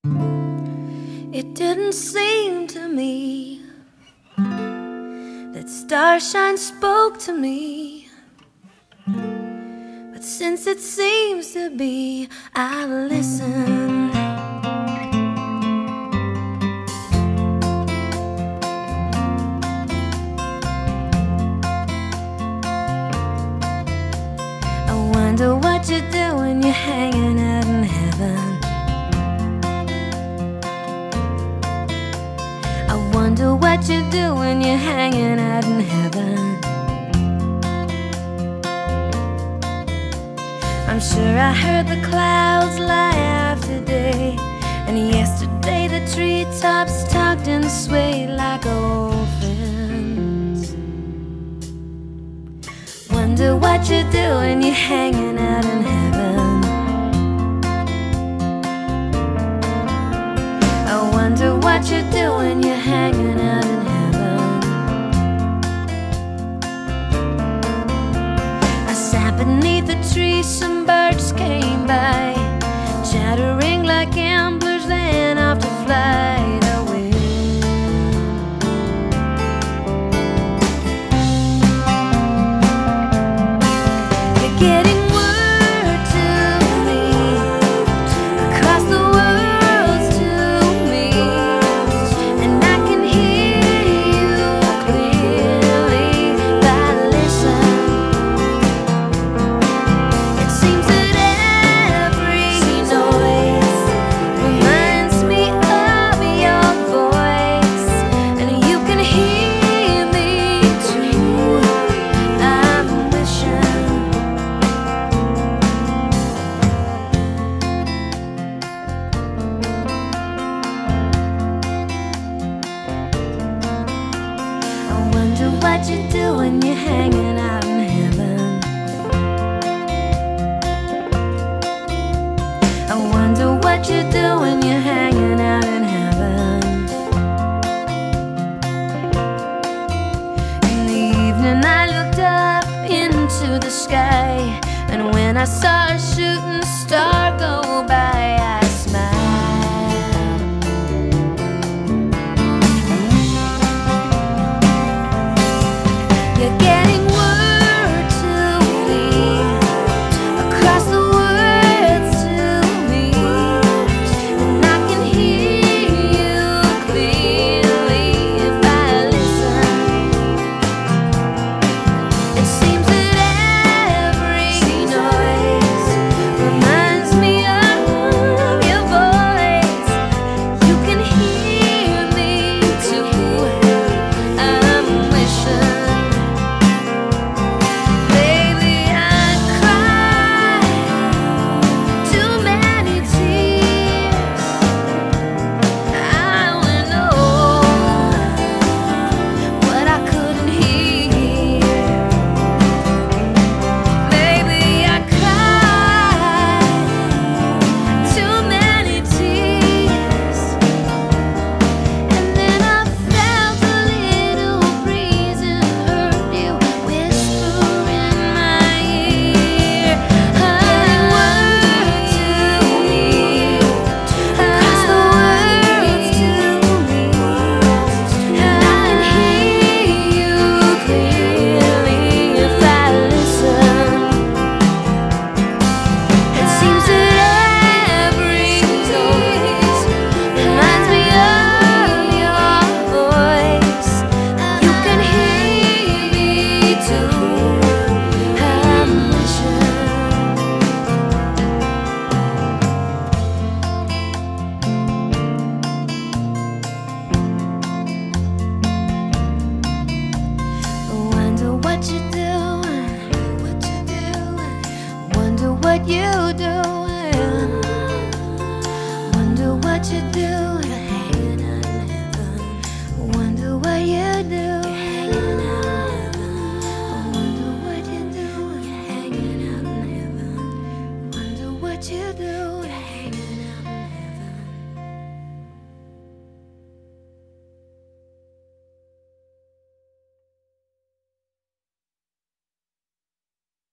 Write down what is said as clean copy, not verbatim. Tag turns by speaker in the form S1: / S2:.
S1: It didn't seem to me that starshine spoke to me, but since it seems to be, I'll listen. I wonder what you do when you're hanging out in heaven. I wonder what you do when you're hanging out in heaven. I'm sure I heard the clouds laugh today, and yesterday the treetops talked and swayed like old friends. Wonder what you do when you're hanging out in heaven. I wonder what you do when you're hanging out in heaven. I sat beneath the trees, some birds came by, chattering like gamblers, then off to fly away. You're getting word to me across the world to me, and I can hear you clearly if I listen. It seems that every noise reminds me of your voice, and you can hear me too. I'm wishing. I wonder what you do when you're hanging out